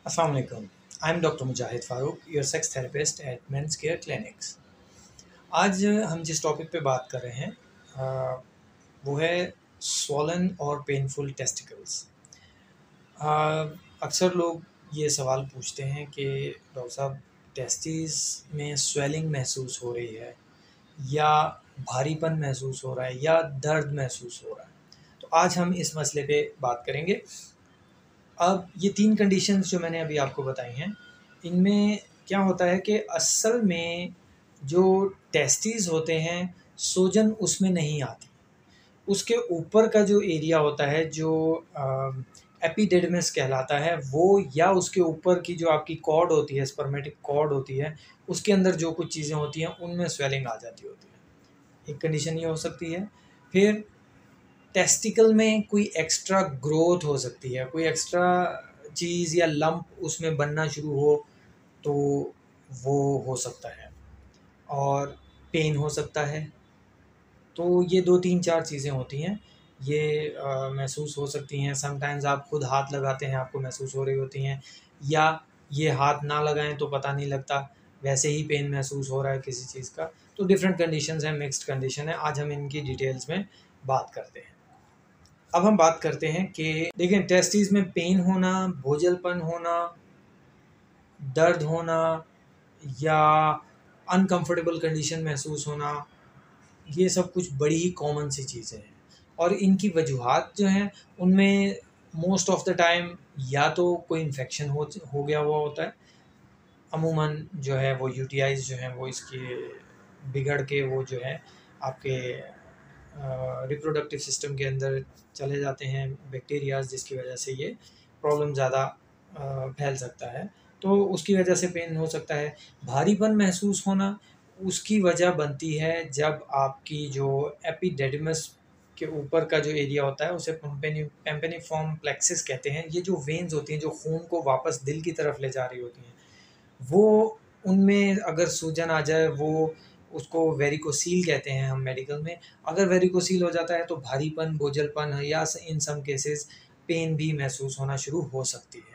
Assalamu alaikum. I'm Dr. Mujahid Farooq, your sex therapist at Men's Care Clinics. आज हम जिस topic पे बात कर रहे हैं वो है स्वॉलन और पेनफुल टेस्टिकल्स। अक्सर लोग ये सवाल पूछते हैं कि डॉक्टर साहब, टेस्टिस में स्वेलिंग महसूस हो रही है या भारीपन महसूस हो रहा है या दर्द महसूस हो रहा है। तो आज हम इस मसले पे बात करेंगे। अब ये 3 कंडीशंस जो मैंने अभी आपको बताई हैं, इनमें क्या होता है कि असल में जो टेस्टिस होते हैं, सूजन उसमें नहीं आती। उसके ऊपर का जो एरिया होता है, जो एपिडिडमिस कहलाता है, वो या उसके ऊपर की जो आपकी कॉर्ड होती है, स्पर्मेटिक कॉर्ड होती है, उसके अंदर जो कुछ चीज़ें होती हैं, उनमें स्वेलिंग आ जाती होती है। एक कंडीशन ये हो सकती है। फिर टेस्टिकल में कोई एक्स्ट्रा ग्रोथ हो सकती है, कोई एक्स्ट्रा चीज़ या लंप उसमें बनना शुरू हो, तो वो हो सकता है। और पेन हो सकता है। तो ये 2 3 4 चीज़ें होती हैं, ये महसूस हो सकती हैं। समटाइम्स आप खुद हाथ लगाते हैं, आपको महसूस हो रही होती हैं, या ये हाथ ना लगाएं तो पता नहीं लगता, वैसे ही पेन महसूस हो रहा है किसी चीज़ का। तो डिफरेंट कंडीशंस हैं, मिक्स्ड कंडीशन है। आज हम इनकी डिटेल्स में बात करते हैं। अब हम बात करते हैं कि देखिए, टेस्टिस में पेन होना, बोझलपन होना, दर्द होना या अनकंफर्टेबल कंडीशन महसूस होना, ये सब कुछ बड़ी ही कॉमन सी चीज़ें हैं। और इनकी वजूहात जो हैं, उनमें मोस्ट ऑफ द टाइम या तो कोई इन्फेक्शन हो गया हुआ होता है। अमूमन जो है वो यूटीआईज़ जो हैं वो इसके बिगड़ के वो जो है आपके रिप्रोडक्टिव सिस्टम के अंदर चले जाते हैं बैक्टीरियाज, जिसकी वजह से ये प्रॉब्लम ज़्यादा फैल सकता है। तो उसकी वजह से पेन हो सकता है। भारीपन महसूस होना, उसकी वजह बनती है जब आपकी जो एपिडेडिमस के ऊपर का जो एरिया होता है, उसे पेम्पेनिफॉर्म प्लेक्सिस कहते हैं। ये जो वेन्स होती हैं, जो खून को वापस दिल की तरफ ले जा रही होती हैं, वो उनमें अगर सूजन आ जाए, वो उसको वेरिकोसील कहते हैं हम मेडिकल में। अगर वेरिकोसील हो जाता है तो भारीपन, बोझलपन या इन सम केसेस पेन भी महसूस होना शुरू हो सकती है।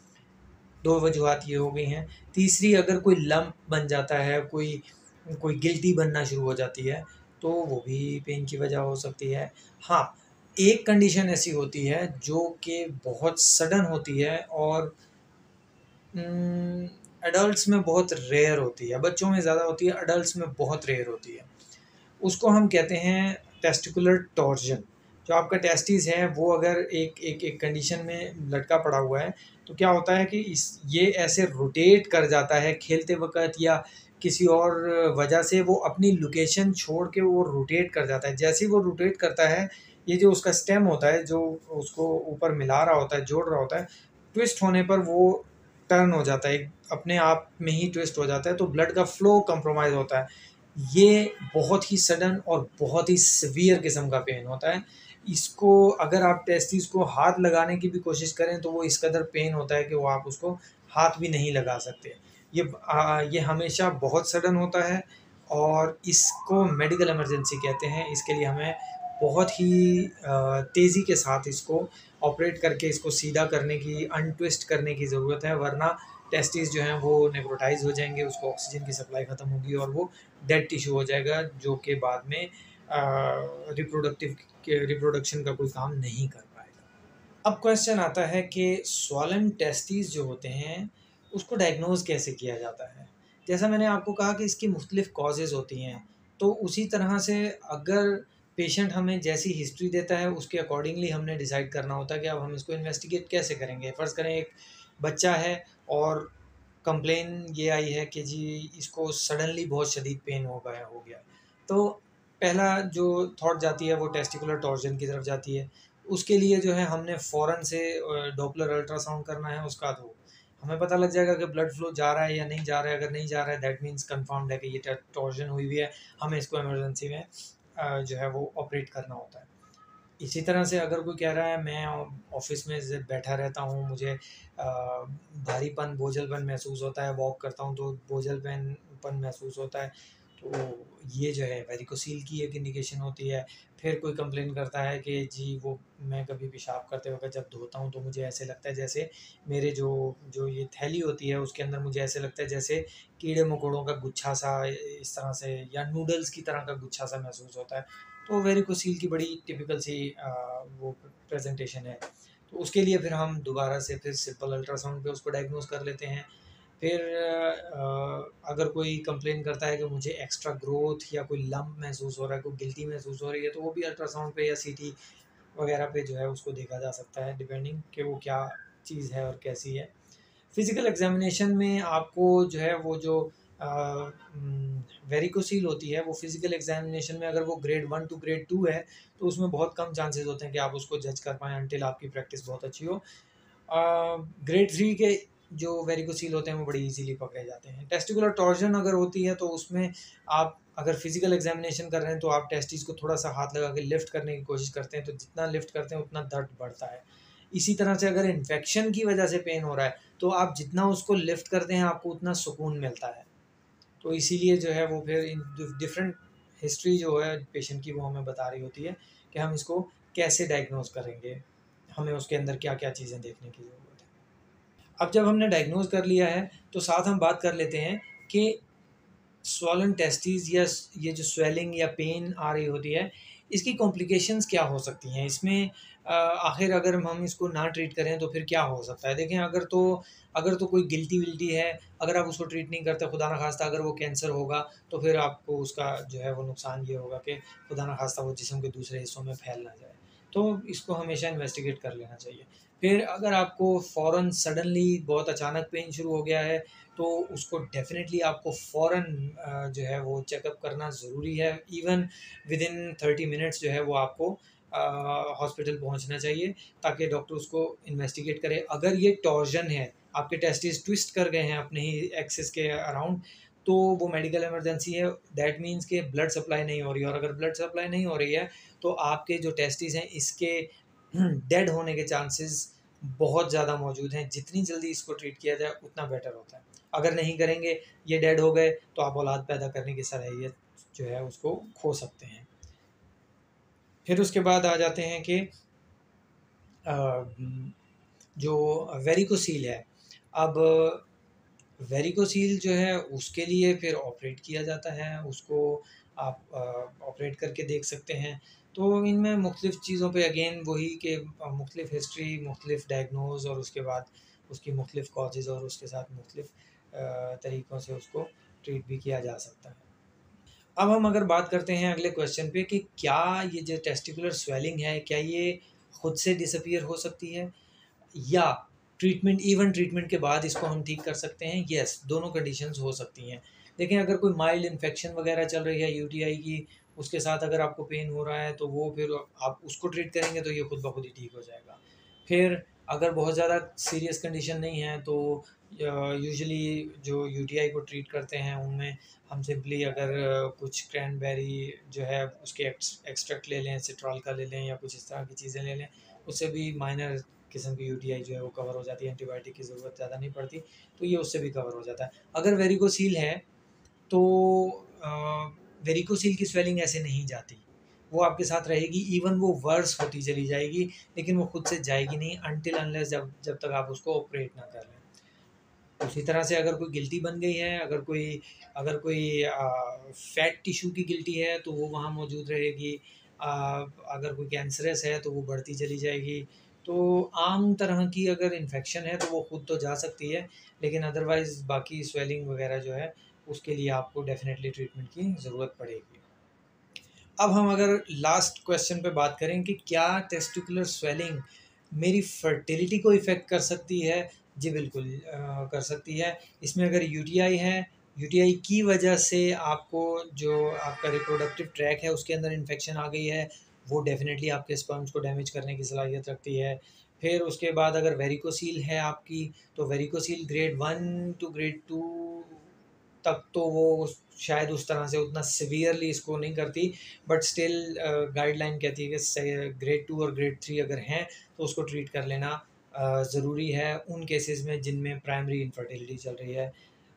2 वजूहात ये हो गई हैं। तीसरी, अगर कोई लंप बन जाता है, कोई कोई गिल्टी बनना शुरू हो जाती है, तो वो भी पेन की वजह हो सकती है। हाँ, एक कंडीशन ऐसी होती है जो कि बहुत सडन होती है और एडल्ट्स में बहुत रेयर होती है। बच्चों में ज़्यादा होती है, एडल्ट्स में बहुत रेयर होती है। उसको हम कहते हैं टेस्टिकुलर टॉर्जन। जो आपका टेस्टिस है, वो अगर एक एक एक कंडीशन में लटका पड़ा हुआ है, तो क्या होता है कि इस ये ऐसे रोटेट कर जाता है खेलते वक़्त, या किसी और वजह से वो अपनी लोकेशन छोड़ के वो रोटेट कर जाता है। जैसे ही वो रोटेट करता है, ये जो उसका स्टेम होता है, जो उसको ऊपर मिला रहा होता है, जोड़ रहा होता है, ट्विस्ट होने पर वो टर्न हो जाता है, अपने आप में ही ट्विस्ट हो जाता है, तो ब्लड का फ्लो कंप्रोमाइज़ होता है। ये बहुत ही सडन और बहुत ही सीवियर किस्म का पेन होता है। इसको अगर आप टेस्टिस को हाथ लगाने की भी कोशिश करें, तो वो इस कदर पेन होता है कि वो आप उसको हाथ भी नहीं लगा सकते। ये हमेशा बहुत सडन होता है और इसको मेडिकल इमरजेंसी कहते हैं। इसके लिए हमें बहुत ही तेज़ी के साथ इसको ऑपरेट करके इसको सीधा करने की, अनट्विस्ट करने की ज़रूरत है, वरना टेस्टिस जो हैं वो नेक्रोटाइज़ हो जाएँगे, उसको ऑक्सीजन की सप्लाई ख़त्म होगी और वो डेड टिश्यू हो जाएगा, जो कि बाद में रिप्रोडक्शन का कोई काम नहीं कर पाएगा। अब क्वेश्चन आता है कि स्वॉलन टेस्टिस जो होते हैं, उसको डायग्नोज़ कैसे किया जाता है? जैसा मैंने आपको कहा कि इसकी मुख्तलिफ़ कॉजेज़ होती हैं, तो उसी तरह से अगर पेशेंट हमें जैसी हिस्ट्री देता है, उसके अकॉर्डिंगली हमने डिसाइड करना होता है कि अब हम इसको इन्वेस्टिगेट कैसे करेंगे। फ़र्ज़ करें एक बच्चा है और कंप्लेन ये आई है कि जी इसको सडनली बहुत शदीद पेन हो गया। तो पहला जो थॉट जाती है वो टेस्टिकुलर टॉर्जन की तरफ जाती है। उसके लिए जो है हमने फ़ौरन से डॉपलर अल्ट्रासाउंड करना है उसका, तो हमें पता लग जाएगा कि ब्लड फ्लो जा रहा है या नहीं जा रहा है। अगर नहीं जा रहा है, दैट मीन्स कन्फर्म्ड है कि ये टॉर्जन हुई हुई है, हमें इसको इमरजेंसी में जो है वो ऑपरेट करना होता है। इसी तरह से अगर कोई कह रहा है मैं ऑफ़िस में बैठा रहता हूँ, मुझे भारीपन, बोझलपन महसूस होता है, वॉक करता हूँ तो बोझलपन महसूस होता है, तो ये जो है वेरिकोसील की एक इंडिकेशन होती है। फिर कोई कंप्लेन करता है कि जी वो मैं कभी पेशाब करते वक़्त जब धोता हूँ तो मुझे ऐसे लगता है जैसे मेरे जो जो ये थैली होती है उसके अंदर मुझे ऐसे लगता है जैसे कीड़े-मकोड़ों का गुच्छा-सा इस तरह से या नूडल्स की तरह का गुच्छा-सा महसूस होता है। तो वेरिकोसील की बड़ी टिपिकल सी वो प्रेज़ेंटेशन है। तो उसके लिए फिर हम दोबारा से फिर सिंपल अल्ट्रासाउंड पे उसको डायग्नोज़ कर लेते हैं। फिर अगर कोई कंप्लेन करता है कि मुझे एक्स्ट्रा ग्रोथ या कोई लंप महसूस हो रहा है, कोई गिल्टी महसूस हो रही है, तो वो भी अल्ट्रासाउंड पे या सीटी वगैरह पे जो है उसको देखा जा सकता है डिपेंडिंग कि वो क्या चीज़ है और कैसी है। फिज़िकल एग्ज़ामिनेशन में आपको जो है वो जो वेरिकोसील होती है वो फिज़िकल एग्ज़ामिनेशन में अगर वो ग्रेड 1 टू ग्रेड 2 है, तो उसमें बहुत कम चांसेस होते हैं कि आप उसको जज कर पाएँ अंटिल आपकी प्रैक्टिस बहुत अच्छी हो। ग्रेड 3 के जो वेरिकोसील होते हैं वो बड़ी ईज़िली पकड़े जाते हैं। टेस्टिकुलर टॉर्जन अगर होती है तो उसमें आप अगर फिज़िकल एग्ज़ामिनेशन कर रहे हैं तो आप टेस्टिस को थोड़ा-सा हाथ लगा के लिफ्ट करने की कोशिश करते हैं, तो जितना लिफ्ट करते हैं उतना दर्द बढ़ता है। इसी तरह से अगर इन्फेक्शन की वजह से पेन हो रहा है, तो आप जितना उसको लिफ्ट करते हैं आपको उतना सुकून मिलता है। तो इसीलिए जो है वो फिर इन डिफरेंट हिस्ट्री जो है पेशेंट की वो हमें बता रही होती है कि हम इसको कैसे डायग्नोज़ करेंगे, हमें उसके अंदर क्या-क्या चीज़ें देखने की ज़रूरत है। अब जब हमने डायग्नोज़ कर लिया है, तो साथ हम बात कर लेते हैं कि स्वॉलन टेस्टिस या ये जो स्वेलिंग या पेन आ रही होती है, इसकी कॉम्प्लिकेशंस क्या हो सकती हैं? इसमें आखिर अगर हम इसको ना ट्रीट करें तो फिर क्या हो सकता है? देखें अगर तो कोई गिल्टी-विल्टी है, अगर आप उसको ट्रीट नहीं करते, खुदा ना ख़ास्ता अगर वो कैंसर होगा, तो फिर आपको उसका जो है वो नुकसान ये होगा कि खुदा ना ख़ास्ता वो जिस्म के दूसरे हिस्सों में फैल ना जाए। तो इसको हमेशा इन्वेस्टिगेट कर लेना चाहिए। फिर अगर आपको फ़ौरन सडनली बहुत अचानक पेन शुरू हो गया है, तो उसको डेफ़िनेटली आपको फ़ौरन जो है वो चेकअप करना ज़रूरी है। इवन विदिन 30 मिनट्स जो है वो आपको हॉस्पिटल पहुँचना चाहिए ताकि डॉक्टर उसको इन्वेस्टिगेट करे। अगर ये टॉर्ज़न है, आपके टेस्टिस ट्विस्ट कर गए हैं अपने ही एक्सिस के अराउंड, तो वो मेडिकल इमरजेंसी है। दैट मीन्स कि ब्लड सप्लाई नहीं हो रही है और अगर ब्लड सप्लाई नहीं हो रही है, तो आपके जो टेस्टिस हैं इसके डेड होने के चांसेस बहुत ज़्यादा मौजूद हैं। जितनी जल्दी इसको ट्रीट किया जाए उतना बेटर होता है। अगर नहीं करेंगे, ये डेड हो गए, तो आप औलाद पैदा करने की सलाहियत जो है उसको खो सकते हैं। फिर उसके बाद आ जाते हैं कि जो वेरिकोसील है, अब वेरिकोसील जो है उसके लिए फिर ऑपरेट किया जाता है, उसको आप ऑपरेट करके देख सकते हैं। तो इनमें मुख्तलिफ़ चीज़ों पे अगेन वही कि मुख्तलिफ़ हिस्ट्री, मुख्तलिफ़ डायग्नोज़ और उसके बाद उसकी मुख्तलिफ़ कॉजेज़ और उसके साथ मुख्तलिफ़ तरीक़ों से उसको ट्रीट भी किया जा सकता है। अब हम अगर बात करते हैं अगले क्वेश्चन पे कि क्या ये जो टेस्टिकुलर स्वेलिंग है, क्या ये खुद से डिसअपीयर हो सकती है? या ट्रीटमेंट के बाद इसको हम ठीक कर सकते हैं? येस, दोनों कंडीशंस हो सकती हैं। देखें अगर कोई माइल्ड इन्फेक्शन वगैरह चल रही है यूटीआई की, उसके साथ अगर आपको पेन हो रहा है तो वो फिर आप उसको ट्रीट करेंगे तो ये खुद ब खुद ही ठीक हो जाएगा। फिर अगर बहुत ज़्यादा सीरियस कंडीशन नहीं है तो यूजुअली जो यूटीआई को ट्रीट करते हैं उनमें हम सिंपली अगर कुछ क्रैनबेरी जो है उसके एक्सट्रैक्ट ले लें, सिट्रॉल का ले लें या कुछ इस तरह की चीज़ें ले लें, उससे भी माइनर किस्म की यूटीआई जो है वो कवर हो जाती है, एंटीबायोटिक की ज़रूरत ज़्यादा नहीं पड़ती, तो ये उससे भी कवर हो जाता है। अगर वेरिकोसील है तो वेरिकोसील की स्वेलिंग ऐसे नहीं जाती, वो आपके साथ रहेगी, इवन वो वर्स होती चली जाएगी, लेकिन वो खुद से जाएगी नहीं अनटिल अनलेस जब जब तक आप उसको ऑपरेट ना कर लें। उसी तरह से अगर कोई गिल्टी बन गई है, अगर कोई फैट टिश्यू की गिल्टी है तो वो वहाँ मौजूद रहेगी। अ, अगर कोई कैंसरस है तो वो बढ़ती चली जाएगी। तो आम तरह की अगर इन्फेक्शन है तो वो खुद तो जा सकती है, लेकिन अदरवाइज़ बाकी स्वेलिंग वगैरह जो है उसके लिए आपको डेफ़िनेटली ट्रीटमेंट की ज़रूरत पड़ेगी। अब हम अगर लास्ट क्वेश्चन पे बात करें कि क्या टेस्टिकुलर स्वेलिंग मेरी फर्टिलिटी को इफ़ेक्ट कर सकती है? जी बिल्कुल कर सकती है। इसमें अगर यूटीआई है, यूटीआई की वजह से आपको जो आपका रिप्रोडक्टिव ट्रैक है उसके अंदर इन्फेक्शन आ गई है, वो डेफ़िनेटली आपके स्पर्म्स को डैमेज करने की सलाहियत रखती है। फिर उसके बाद अगर वेरिकोसील है आपकी, तो वेरिकोसील ग्रेड 1 टू ग्रेड 2 तक तो वो शायद उस तरह से उतना सीवियरली इसको नहीं करती, बट स्टिल गाइडलाइन कहती है कि ग्रेड 2 और ग्रेड 3 अगर हैं तो उसको ट्रीट कर लेना ज़रूरी है उन केसेस में जिनमें प्राइमरी इनफर्टिलिटी चल रही है।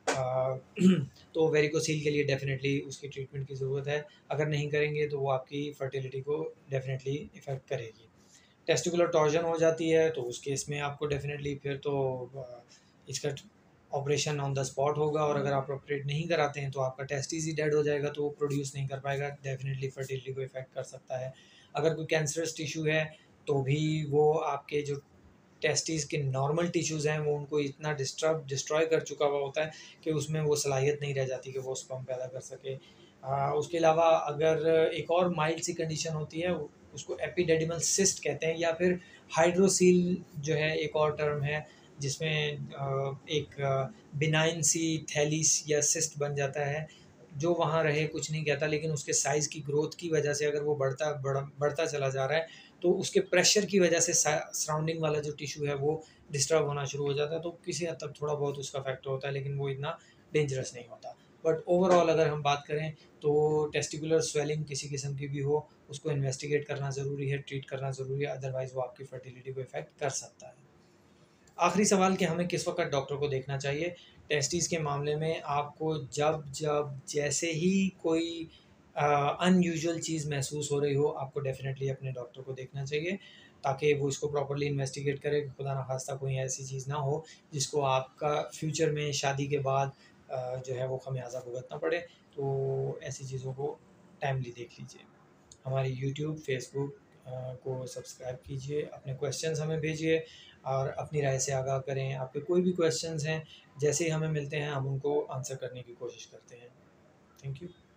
तो वेरिकोसील के लिए डेफ़िनेटली उसकी ट्रीटमेंट की ज़रूरत है। अगर नहीं करेंगे तो वो आपकी फर्टिलिटी को डेफ़िनेटली इफ़ेक्ट करेगी। टेस्टिकुलर टॉर्जन हो जाती है तो उस केस में आपको डेफ़िनेटली फिर तो इसका ऑपरेशन ऑन द स्पॉट होगा, और अगर आप ऑपरेट नहीं कराते हैं तो आपका टेस्टिस ही डेड हो जाएगा, तो वो प्रोड्यूस नहीं कर पाएगा, डेफ़िनेटली फर्टिलिटी को इफ़ेक्ट कर सकता है। अगर कोई कैंसरस टिश्यू है तो भी वो आपके जो टेस्टिस के नॉर्मल टिश्यूज़ हैं वो उनको इतना डिस्ट्रॉय कर चुका हुआ होता है कि उसमें वो सलाहियत नहीं रह जाती कि वो स्पर्म पैदा कर सके। उसके अलावा अगर एक और माइल्ड सी कंडीशन होती है, उसको एपिडेडिमल सिस्ट कहते हैं, या फिर हाइड्रोसील जो है एक और टर्म है, जिसमें एक बिनाइन सी थैलीस या सिस्ट बन जाता है, जो वहाँ रहे कुछ नहीं कहता, लेकिन उसके साइज़ की ग्रोथ की वजह से अगर वो बढ़ता चला जा रहा है तो उसके प्रेशर की वजह से सराउंडिंग वाला जो टिश्यू है वो डिस्टर्ब होना शुरू हो जाता है, तो किसी हद तक थोड़ा बहुत उसका फैक्टर होता है, लेकिन वो इतना डेंजरस नहीं होता। बट ओवरऑल अगर हम बात करें तो टेस्टिकुलर स्वेलिंग किसी किस्म की भी हो, उसको इन्वेस्टिगेट करना ज़रूरी है, ट्रीट करना ज़रूरी है, अदरवाइज़ वो आपकी फर्टिलिटी को इफ़ेक्ट कर सकता है। आखिरी सवाल कि हमें किस वक़्त डॉक्टर को देखना चाहिए? टेस्टिस के मामले में आपको जब जैसे ही कोई अनयूजुअल चीज़ महसूस हो रही हो, आपको डेफ़िनेटली अपने डॉक्टर को देखना चाहिए, ताकि वो इसको प्रॉपर्ली इन्वेस्टिगेट करे कि खुदा ना ख़ास्ता कोई ऐसी चीज़ ना हो, जिसको आपका फ्यूचर में शादी के बाद जो है वो ख़मियाज़ा भुगतना पड़े। तो ऐसी चीज़ों को टाइमली देख लीजिए। हमारी यूट्यूब, फेसबुक को सब्सक्राइब कीजिए, अपने क्वेश्चंस हमें भेजिए और अपनी राय से आगाह करें। आपके कोई भी क्वेश्चंस हैं, जैसे ही हमें मिलते हैं हम उनको आंसर करने की कोशिश करते हैं। Thank you.